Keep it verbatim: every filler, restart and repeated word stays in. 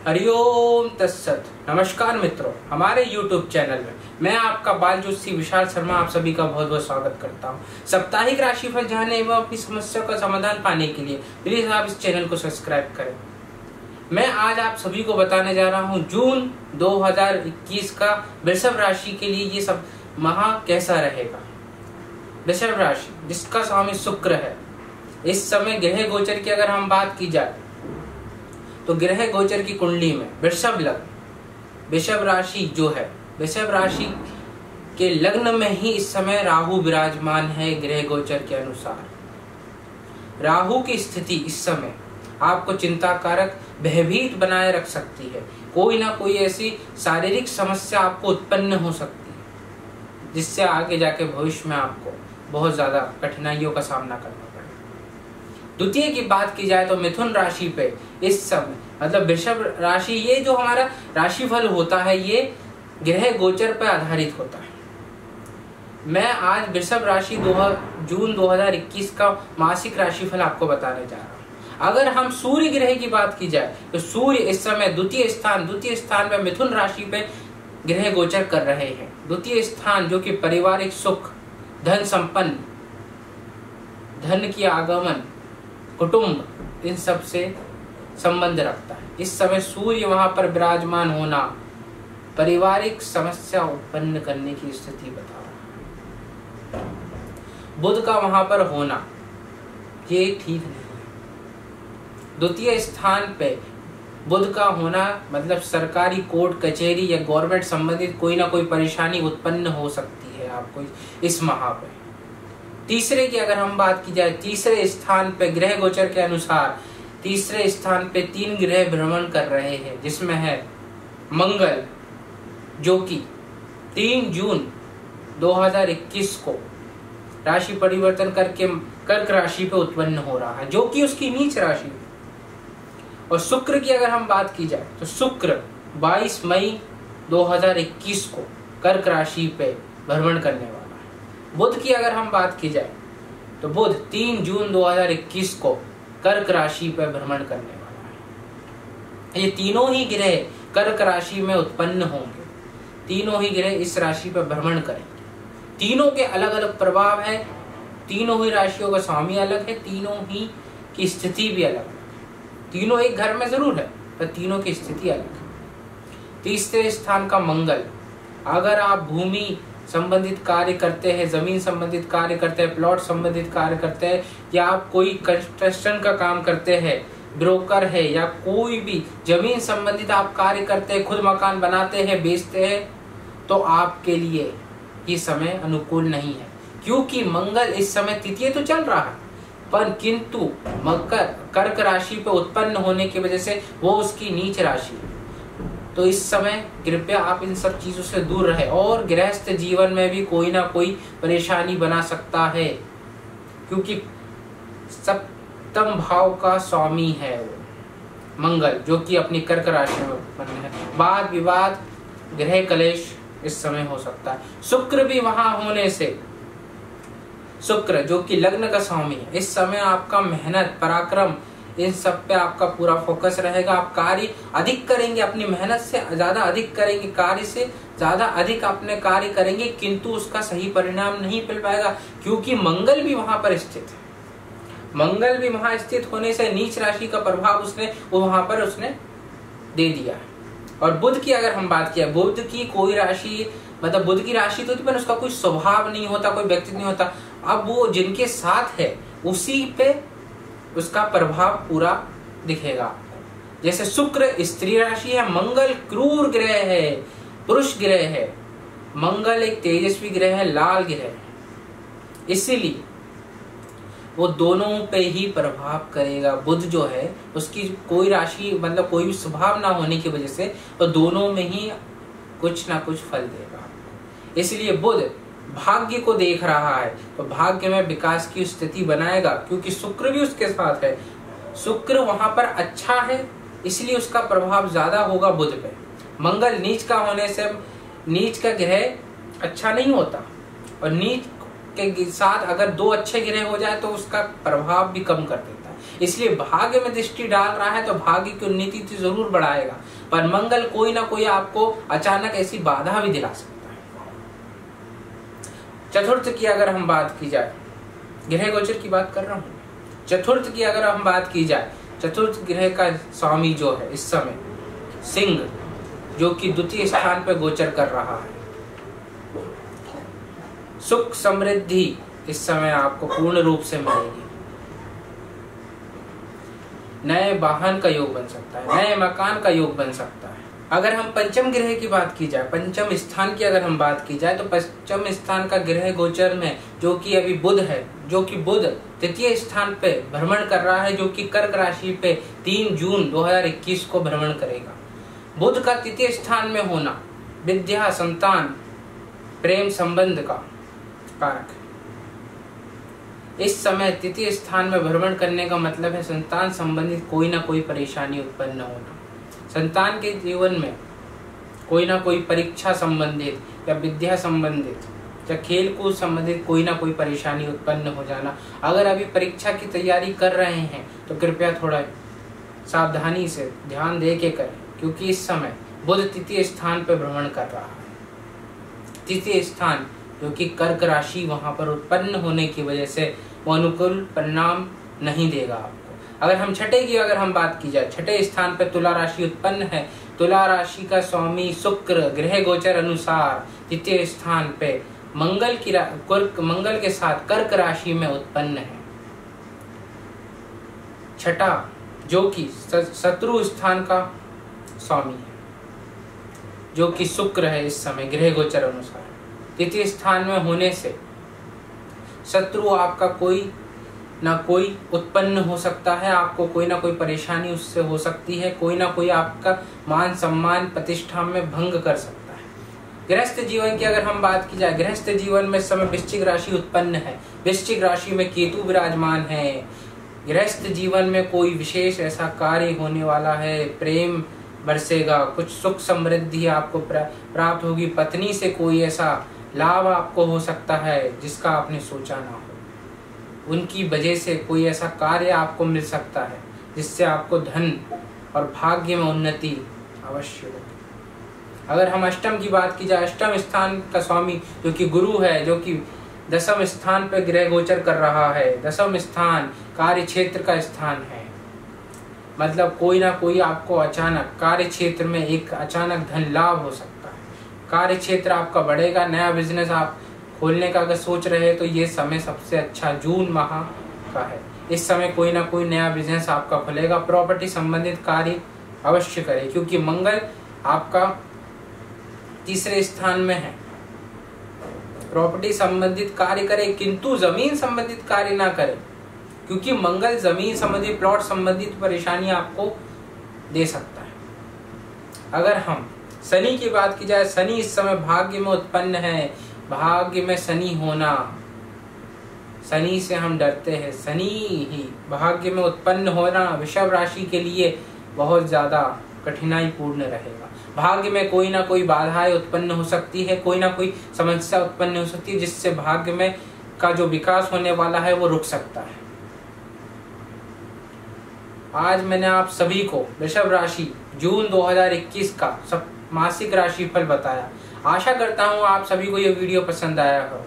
हरिओम तत्सत। नमस्कार मित्रों, हमारे YouTube चैनल में मैं आपका बाल ज्योतिषी विशाल शर्मा आप सभी का बहुत बहुत स्वागत करता हूं। साप्ताहिक राशिफल जानने एवं अपनी समस्या का समाधान पाने के लिए प्लीज आप इस चैनल को सब्सक्राइब करें। मैं आज आप सभी को बताने जा रहा हूं जून दो हज़ार इक्कीस का वृषभ राशि के लिए ये सब माह कैसा रहेगा। वृषभ राशि जिसका स्वामी शुक्र है, इस समय ग्रह गोचर की अगर हम बात की जाए तो ग्रह गोचर की कुंडली में वृषभ लग्न वृषभ राशि जो है, वृषभ राशि के लग्न में ही इस समय राहु विराजमान है। ग्रह गोचर के अनुसार राहु की स्थिति इस समय आपको चिंताकारक भयभीत बनाए रख सकती है। कोई ना कोई ऐसी शारीरिक समस्या आपको उत्पन्न हो सकती है जिससे आगे जाके भविष्य में आपको बहुत ज्यादा कठिनाइयों का सामना करना पड़ेगा। द्वितीय की बात की जाए तो मिथुन राशि पे इस समय मतलब वृषभ राशि, ये जो हमारा राशिफल होता है ये ग्रह गोचर पर आधारित होता है। मैं आज वृषभ राशि दो जून दो हज़ार इक्कीस का मासिक राशिफल आपको बताने जा रहा हूँ। अगर हम सूर्य ग्रह की बात की जाए तो सूर्य इस समय द्वितीय स्थान द्वितीय स्थान पे मिथुन राशि पे ग्रह गोचर कर रहे हैं। द्वितीय स्थान जो कि पारिवारिक सुख, धन संपन्न, धन की आगमन, कुटुंब, इन सब से संबंध रखता है। इस समय सूर्य वहां पर विराजमान होना पारिवारिक समस्या उत्पन्न करने की स्थिति बता रहा है। बुध का वहां पर होना ये ठीक नहीं है। द्वितीय स्थान पे बुध का होना मतलब सरकारी कोर्ट कचहरी या गवर्नमेंट संबंधित कोई ना कोई परेशानी उत्पन्न हो सकती है आपको इस माह पे। तीसरे की अगर हम बात की जाए, तीसरे स्थान पे ग्रह गोचर के अनुसार तीसरे स्थान पे तीन ग्रह भ्रमण कर रहे हैं, जिसमें है मंगल जो कि तीन जून दो हज़ार इक्कीस को राशि परिवर्तन करके कर्क राशि पे उत्पन्न हो रहा है, जो कि उसकी नीच राशि है। और शुक्र की अगर हम बात की जाए तो शुक्र बाईस मई दो हज़ार इक्कीस को कर्क राशि पे भ्रमण करने वाला है। बुध की अगर हम बात की जाए तो बुध तीन जून दो हज़ार इक्कीस को कर्क राशि पर भ्रमण करने वाला है। ये तीनों ही ग्रह कर्क राशि में उत्पन्न होंगे, तीनों ही ग्रह इस राशि पर भ्रमण करेंगे। तीनों के अलग अलग प्रभाव है, तीनों ही राशियों का स्वामी अलग है, तीनों ही की स्थिति भी अलग है। तीनों एक घर में जरूर है पर तीनों की स्थिति अलग है। तीसरे स्थान का मंगल, अगर आप भूमि संबंधित कार्य करते हैं, जमीन संबंधित कार्य करते हैं, प्लॉट संबंधित कार्य करते हैं, या आप कोई कंस्ट्रक्शन का काम करते हैं, ब्रोकर है, या कोई भी जमीन संबंधित आप कार्य करते हैं, खुद मकान बनाते हैं, बेचते हैं, तो आपके लिए ये समय अनुकूल नहीं है। क्योंकि मंगल इस समय तृतीय तो चल रहा है पर किंतु मकर कर्क राशि पे उत्पन्न होने की वजह से वो उसकी नीच राशि है। तो इस समय कृपया आप इन सब चीजों से दूर रहे। और गृहस्थ जीवन में भी कोई ना कोई परेशानी बना सकता है, क्योंकि सप्तम भाव का स्वामी है वो मंगल, जो कि अपनी कर्क राशि में उत्पन्न है। वाद विवाद, गृह कलेश इस समय हो सकता है। शुक्र भी वहां होने से, शुक्र जो कि लग्न का स्वामी है, इस समय आपका मेहनत, पराक्रम, इन सब पे आपका पूरा फोकस रहेगा। आप कार्य अधिक करेंगे, अपनी मेहनत से ज्यादा अधिक करेंगे, कार्य से ज्यादा अधिक अपने कार्य करेंगे, किंतु उसका सही परिणाम नहीं मिल पाएगा क्योंकि मंगल भी वहां पर स्थित है। मंगल भी वहां स्थित होने से नीच राशि का प्रभाव उसने वो वहां पर उसने दे दिया है। और बुध की अगर हम बात किया, बुध की कोई राशि मतलब बुध की राशि तो पर उसका कोई स्वभाव नहीं होता, कोई व्यक्तित्व नहीं होता। अब वो जिनके साथ है उसी पे उसका प्रभाव पूरा दिखेगा आपको। जैसे शुक्र स्त्री राशि है, मंगल क्रूर ग्रह है, पुरुष ग्रह है, मंगल एक तेजस्वी ग्रह है, लाल ग्रह है, इसीलिए वो दोनों पे ही प्रभाव करेगा। बुध जो है उसकी कोई राशि मतलब कोई भी स्वभाव ना होने की वजह से वो दोनों में ही कुछ ना कुछ फल देगा। इसलिए बुध भाग्य को देख रहा है तो भाग्य में विकास की स्थिति बनाएगा, क्योंकि शुक्र भी उसके साथ है। शुक्र वहां पर अच्छा है इसलिए उसका प्रभाव ज्यादा होगा बुध पे। मंगल नीच का होने से, नीच का ग्रह अच्छा नहीं होता और नीच के साथ अगर दो अच्छे ग्रह हो जाए तो उसका प्रभाव भी कम कर देता है। इसलिए भाग्य में दृष्टि डाल रहा है तो भाग्य की उन्नति तो जरूर बढ़ाएगा, पर मंगल कोई ना कोई आपको अचानक ऐसी बाधा भी दिला सकता है। चतुर्थ की अगर हम बात की जाए, ग्रह गोचर की बात कर रहा हूँ, चतुर्थ की अगर हम बात की जाए, चतुर्थ ग्रह का स्वामी जो है इस समय सिंह, जो कि द्वितीय स्थान पर गोचर कर रहा है। सुख समृद्धि इस समय आपको पूर्ण रूप से मिलेगी। नए वाहन का योग बन सकता है, नए मकान का योग बन सकता है। अगर हम पंचम ग्रह की बात की जाए, पंचम स्थान की अगर हम बात की जाए, तो पंचम स्थान का ग्रह गोचर में जो कि अभी बुध है, जो कि बुध तृतीय स्थान पे भ्रमण कर रहा है, जो कि कर्क राशि पे तीन जून दो हज़ार इक्कीस को भ्रमण करेगा। बुध का तृतीय स्थान में होना विद्या, संतान, प्रेम संबंध का कारक। इस समय तृतीय स्थान में भ्रमण करने का मतलब है संतान संबंधित कोई ना कोई परेशानी उत्पन्न होना, संतान के जीवन में कोई ना कोई परीक्षा संबंधित या विद्या संबंधित या खेल कूद संबंधित कोई ना कोई परेशानी उत्पन्न हो जाना। अगर अभी परीक्षा की तैयारी कर रहे हैं तो कृपया थोड़ा सावधानी से ध्यान दे के करें, क्योंकि इस समय बुध तृतीय स्थान पर भ्रमण कर रहा है। तृतीय स्थान जो कि कर्क राशि वहां पर उत्पन्न होने की वजह से वो अनुकूल परिणाम नहीं देगा आपको। अगर हम छठे की अगर हम बात की जाए, छठे स्थान पर तुला राशि उत्पन्न है। तुला राशि का स्वामी शुक्र ग्रह गोचर अनुसार तृतीय स्थान पे मंगल की कर्क मंगल के साथ कर्क राशि में उत्पन्न है। छठा जो कि शत्रु स्थान का स्वामी है, जो कि शुक्र है इस समय ग्रह गोचर अनुसार। तृतीय स्थान में होने से शत्रु आपका कोई ना कोई उत्पन्न हो सकता है, आपको कोई ना कोई परेशानी उससे हो सकती है, कोई ना कोई आपका मान सम्मान प्रतिष्ठा में भंग कर सकता है। गृहस्थ जीवन की अगर हम बात की जाए, गृहस्थ जीवन में इस समय वृश्चिक राशि उत्पन्न है, वृश्चिक राशि में केतु विराजमान है। गृहस्थ जीवन में कोई विशेष ऐसा कार्य होने वाला है, प्रेम बरसेगा, कुछ सुख समृद्धि आपको प्राप्त होगी, पत्नी से कोई ऐसा लाभ आपको हो सकता है जिसका आपने सोचा ना हो। उनकी वजह से कोई ऐसा कार्य आपको मिल सकता है जिससे आपको धन और भाग्य में उन्नति अवश्य होगी। अगर हम अष्टम की बात की जाए, अष्टम स्थान का स्वामी जो कि गुरु है, जो कि दसम स्थान पर ग्रह गोचर कर रहा है। दसम स्थान कार्य क्षेत्र का स्थान है, मतलब कोई ना कोई आपको अचानक कार्य क्षेत्र में एक अचानक धन लाभ हो सकता है। कार्य क्षेत्र आपका बढ़ेगा, नया बिजनेस आप खोलने का अगर सोच रहे हैं तो ये समय सबसे अच्छा जून माह का है। इस समय कोई ना कोई नया बिजनेस आपका खुलेगा। प्रॉपर्टी संबंधित कार्य अवश्य करें, क्योंकि मंगल आपका तीसरे स्थान में है। प्रॉपर्टी संबंधित कार्य करें, किंतु जमीन संबंधित कार्य ना करें, क्योंकि मंगल जमीन संबंधित प्लॉट संबंधित परेशानी आपको दे सकता है। अगर हम शनि की बात की जाए, शनि इस समय भाग्य में उत्पन्न है। भाग्य में शनि होना, शनि से हम डरते हैं, शनि ही भाग्य में उत्पन्न होना वृषभ राशि के लिए बहुत ज्यादा कठिनाई पूर्ण रहेगा। भाग्य में कोई ना कोई बाधाएं उत्पन्न हो सकती है, कोई ना कोई समस्या उत्पन्न हो सकती है, जिससे भाग्य में का जो विकास होने वाला है वो रुक सकता है। आज मैंने आप सभी को वृषभ राशि जून दो हज़ार इक्कीस का सब मासिक राशिफल बताया। आशा करता हूँ आप सभी को ये वीडियो पसंद आया हो।